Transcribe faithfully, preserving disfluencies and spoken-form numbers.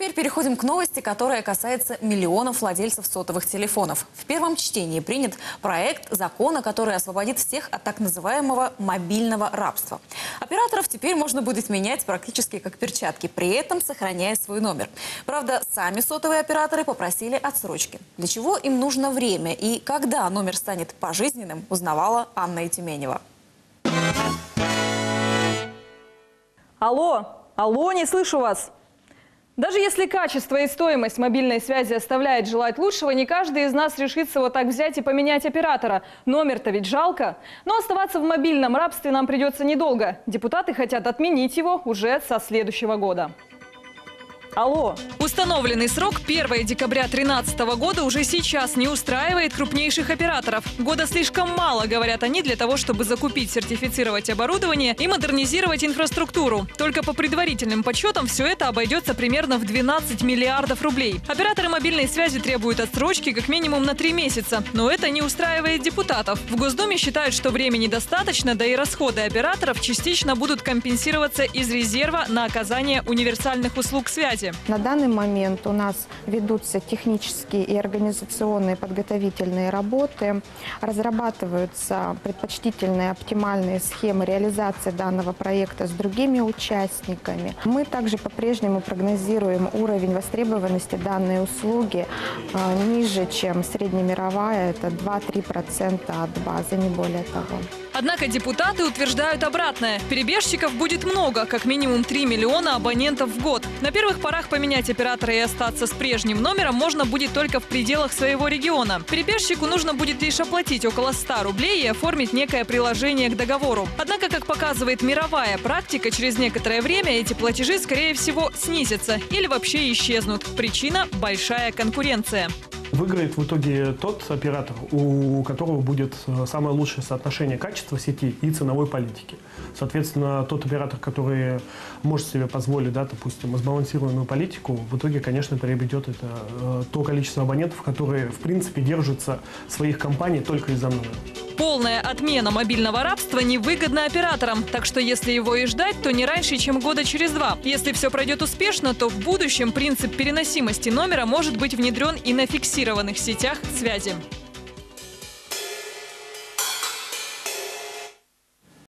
теперь переходим к новости, которая касается миллионов владельцев сотовых телефонов. В первом чтении принят проект закона, который освободит всех от так называемого мобильного рабства. Операторов теперь можно будет менять практически как перчатки, при этом сохраняя свой номер. Правда, сами сотовые операторы попросили отсрочки. Для чего им нужно время и когда номер станет пожизненным, узнавала Анна Итименева. Алло, алло, не слышу вас. Даже если качество и стоимость мобильной связи оставляет желать лучшего, не каждый из нас решится вот так взять и поменять оператора. Номер-то ведь жалко. Но оставаться в мобильном рабстве нам придется недолго. Депутаты хотят отменить его уже со следующего года. Алло. Установленный срок первое декабря две тысячи тринадцатого года уже сейчас не устраивает крупнейших операторов. Года слишком мало, говорят они, для того, чтобы закупить, сертифицировать оборудование и модернизировать инфраструктуру. Только по предварительным подсчетам все это обойдется примерно в двенадцать миллиардов рублей. Операторы мобильной связи требуют отсрочки как минимум на три месяца. Но это не устраивает депутатов. В Госдуме считают, что времени достаточно, да и расходы операторов частично будут компенсироваться из резерва на оказание универсальных услуг связи. На данный момент у нас ведутся технические и организационные подготовительные работы, разрабатываются предпочтительные оптимальные схемы реализации данного проекта с другими участниками. Мы также по-прежнему прогнозируем уровень востребованности данной услуги э, ниже, чем среднемировая, это два-три процента от базы, не более того. Однако депутаты утверждают обратное. Перебежчиков будет много, как минимум три миллиона абонентов в год. На первых порах поменять оператора и остаться с прежним номером можно будет только в пределах своего региона. Перебежчику нужно будет лишь оплатить около ста рублей и оформить некое приложение к договору. Однако, как показывает мировая практика, через некоторое время эти платежи, скорее всего, снизятся или вообще исчезнут. Причина – большая конкуренция. Выиграет в итоге тот оператор, у которого будет самое лучшее соотношение качества сети и ценовой политики. Соответственно, тот оператор, который может себе позволить, да, допустим, сбалансированную политику, в итоге, конечно, приобретет это э, то количество абонентов, которые, в принципе, держатся своих компаний только из-за номера. Полная отмена мобильного рабства невыгодна операторам, так что если его и ждать, то не раньше, чем года через два. Если все пройдет успешно, то в будущем принцип переносимости номера может быть внедрен и на фиксированных сетях связи.